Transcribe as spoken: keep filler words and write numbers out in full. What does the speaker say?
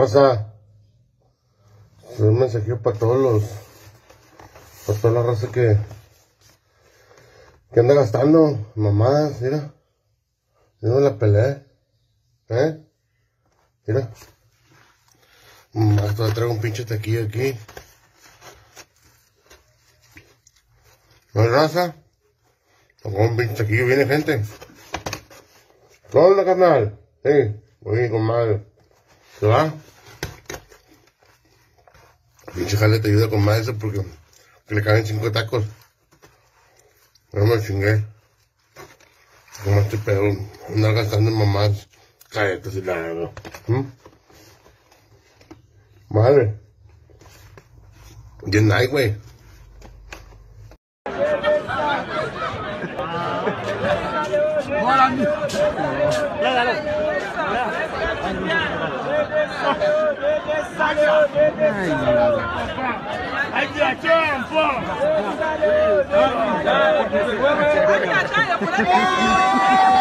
raza. Es un mensajillo para todos los, para toda la raza que, que anda gastando mamadas, mira. Yo no la peleé, ¿eh? Mira. Más te traigo un pinche taquillo aquí. ¿No hay raza? Con un pinche taquillo viene gente. ¿Qué onda, carnal? Sí, muy bien, comadre. ¿Se va? Pinche jale te ayuda con más eso porque que le caben cinco tacos. No me chingué. Como este pedo, andar gastando en mamás. Cállate si la hago. ¿Mm? Madre. ¿Quién hay, güey? ¡Hay tiempo! ¡Hay tiempo!